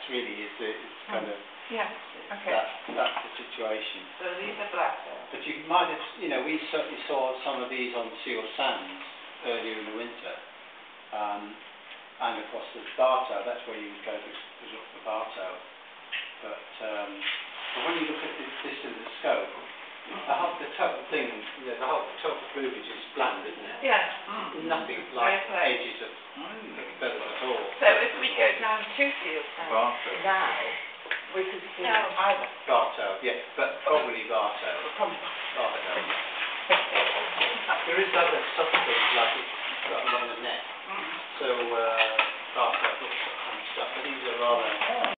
really is kind of yeah. Okay. that's the situation. So these are blacktail. But you might have, you know, we certainly saw some of these on seal sands earlier in the winter, and across the bartail. That's where you would go to look for bartail. But when you look at this in the scope, the total thing, you know, the total plumage is bland, isn't it? Yeah. Nothing like edges of feathers at all. So if we go down to seal sands now, we could see either. Bartail, yeah, but probably bartail. Bartail. There is other subtle things like it's got a longer neck. So